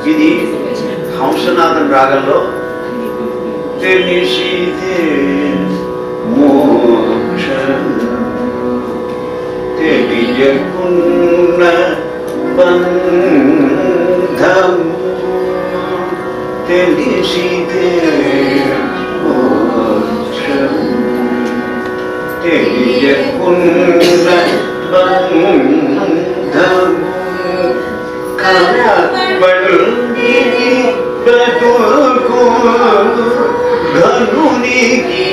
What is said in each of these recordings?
ఇది హంసనాథన్ రాగంలో తెలిసితే మోక్ష తెలియకున్న బంధము తెలిసితే మోక్ష తెలియకున్న బంధము కనబడి బ్రతుకు ఘనునికి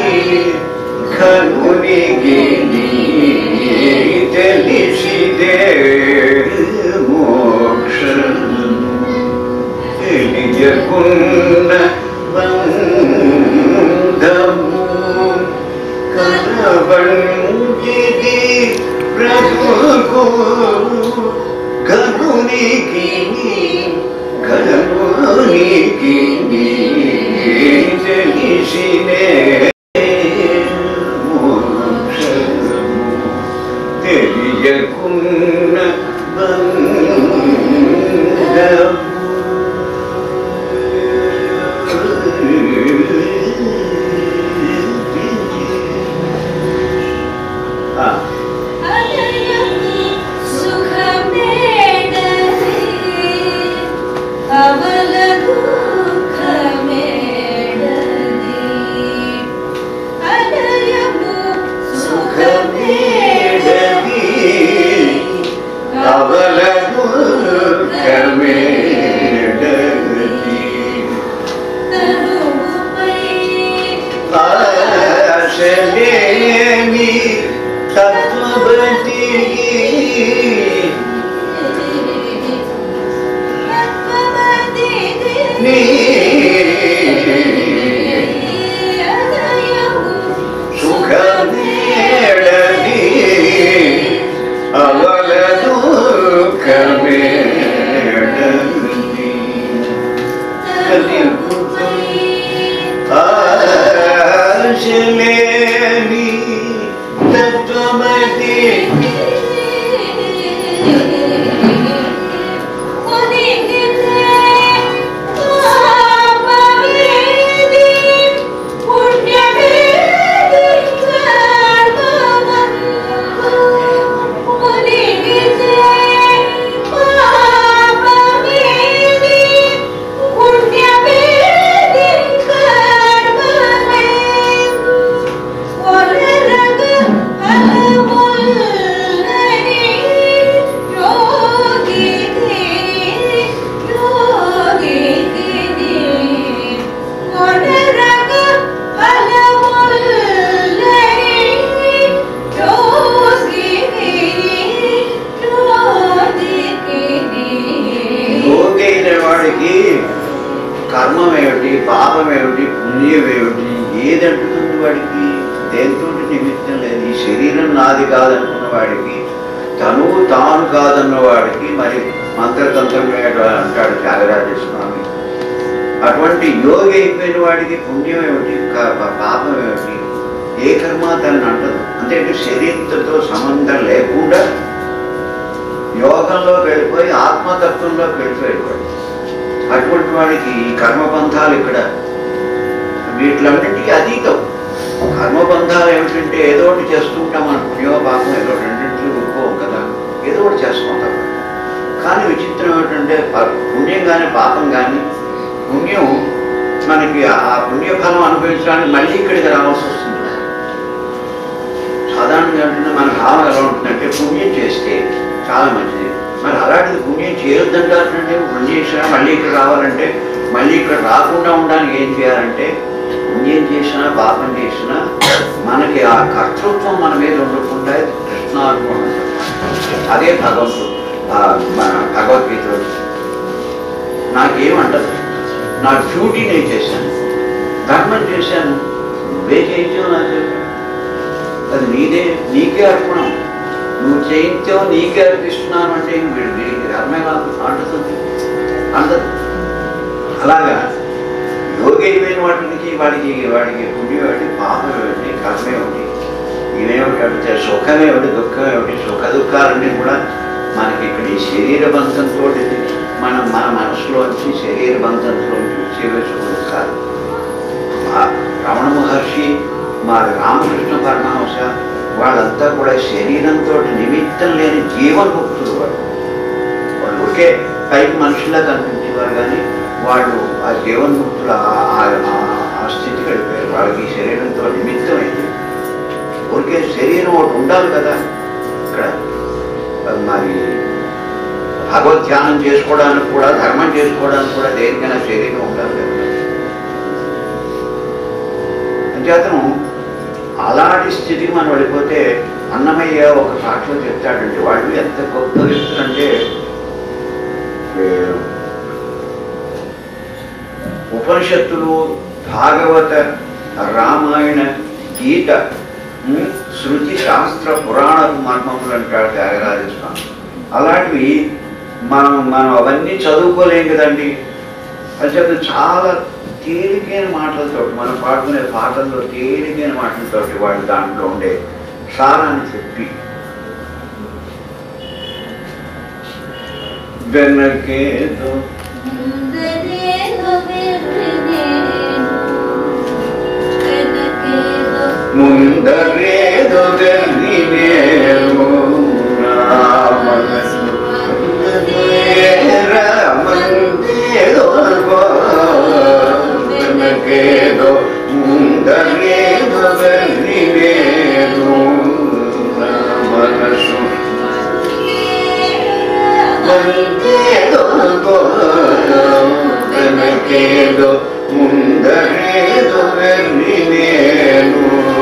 తెలిసిదే మోక్షము తెలియకున్న బంధము కనబడి బ్రతుకు ఘనునికి తెలిసినే మోక్షము తెలియకున్న బంధము అటువంటి యోగి అయిపోయిన వాడికి పుణ్యం ఏమిటి పాపం ఏమిటి ఏ కర్మ తనని అంటదు. అంటే శరీరంతో సంబంధం లేకుండా యోగంలో వెళ్ళిపోయి ఆత్మతత్వంలో వెళ్ళిపోయేవాడు. అటువంటి వాడికి ఈ కర్మబంధాలు ఇక్కడ వీటిలన్నింటికి అతీతం. కర్మబంధాలు ఏమిటంటే ఏదో ఒకటి చేస్తుంటాం, మన పుణ్యో పాపం ఏదో రెండింటిలో ఊరుకోం కదా, ఏదో ఒకటి చేసుకుంటాం. కానీ విచిత్రం ఏమిటంటే పుణ్యం కానీ పాపం కానీ, పుణ్యం మనకి ఆ పుణ్యఫలం అనుభవించడానికి మళ్ళీ ఇక్కడికి రావాల్సి వస్తుంది. సాధారణంగా ఏంటంటే మన భావం ఎలా ఉంటుందంటే పుణ్యం చేస్తే చాలా మంచిది, మరి అలాంటిది పుణ్యం చేయొద్దంటారంటే పుణ్యం చేసినా మళ్ళీ ఇక్కడ రావాలంటే, మళ్ళీ ఇక్కడ రాకుండా ఉండడానికి ఏం చేయాలంటే పుణ్యం చేసినా పాపం చేసినా మనకి ఆ కర్తృత్వం మన మీద ఉండకుండా కృష్ణార్పణ. అదే మన భగవద్గీతలో నాకేమంటారు, నా డ్యూటీ నేను చేశాను, ధర్మం చేశాను, నువ్వే చేయించావు నాకు, అది నీకే అర్పణం, నువ్వు చేయించావు నీకే అర్పిస్తున్నాను అంటే వీడికి ధర్మే నాకు అంటుతుంది అందరు. అలాగా యోగి అయిపోయిన వాటికి వాడికి పుణ్యం ఏమిటి, పాపం ఏమిటి, కర్మ ఏమిటి, ఇవేమిటి, సుఖమే ఏమిటి, దుఃఖం ఏమిటి, సుఖ దుఃఖాలన్నీ కూడా మనకి ఇక్కడ ఈ శరీర బంధంతో మన మనసులో బంధన్స్లోంచి, శరీర బంధన్స్లోంచి వచ్చేవేసుకుని కాదు. మా రమణ మహర్షి, మా రామకృష్ణ పరమహంస వాళ్ళంతా కూడా శరీరంతో నిమిత్తం లేని జీవన్ముక్తులు. వాళ్ళు ఒకే పైకి మనుషులా కనిపించేవారు, కానీ వాళ్ళు ఆ జీవన్ముక్తులు ఆ స్థితికి వెళ్ళిపోయారు. వాళ్ళకి శరీరంతో నిమిత్తమైంది. ఊరికే శరీరం ఒకటి ఉండాలి కదా. ఇక్కడ మరి భగవద్ధ్యానం చేసుకోవడానికి కూడా, ధర్మం చేసుకోవడానికి కూడా దేనికైనా శరీరం ఉండాలి కదా. అంచేతను అలాంటి స్థితికి మనం వెళ్ళిపోతే అన్నమయ్య ఒక సాక్షిలో చెప్తాడంటే వాళ్ళు ఎంత గొప్ప వ్యక్తులంటే, ఉపనిషత్తులు, భాగవత, రామాయణ, గీత, శృతి, శాస్త్ర, పురాణ మర్మములు అంటాడు త్యాగరాజస్వామి. అలాంటివి మనం అవన్నీ చదువుకోలేం కదండి. అది చెప్పి చాలా తేలికైన మాటలతో, మనం పాడుకునే పాటల్లో తేలికైన మాటలతో వాళ్ళు దాంట్లో ఉండే సారాన్ని చెప్పి, వెనకేదో ముందరేదో వెర్రినేరు రామందేదో వెనకేదో ముందరేదో వెర్రినేరు మనసు మందేదో వెనకేదో ముందరేదో వెర్రినేరు.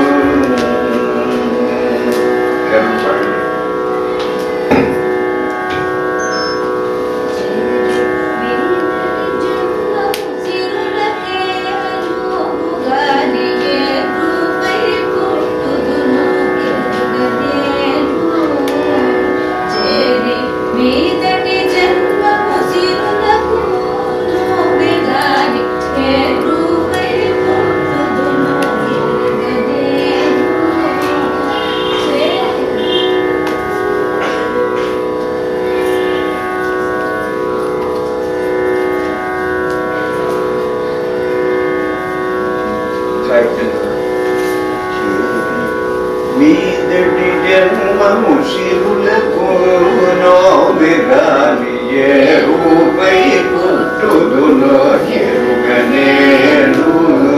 మీదటి జన్మము శివులకు నోబిగాని ఏ రూపై పుట్టుదునో ఎరుగనేను.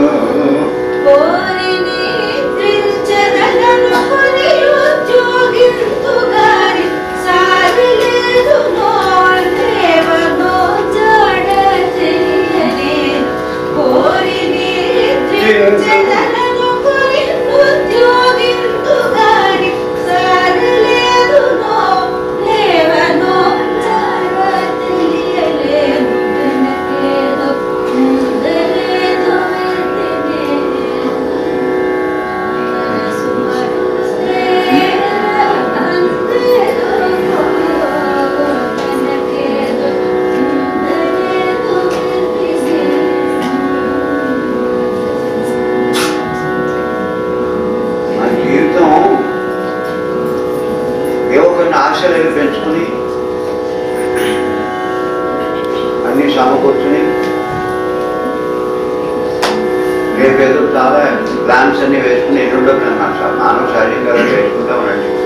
ఆశలు పెంచుకుని అన్ని సమకూర్చుని రేపేదో చాలా ప్లాన్స్ అన్ని వేసుకుని ఎన్నుండో మానవ శారీరకంగా వేసుకుంటా ఉండండి.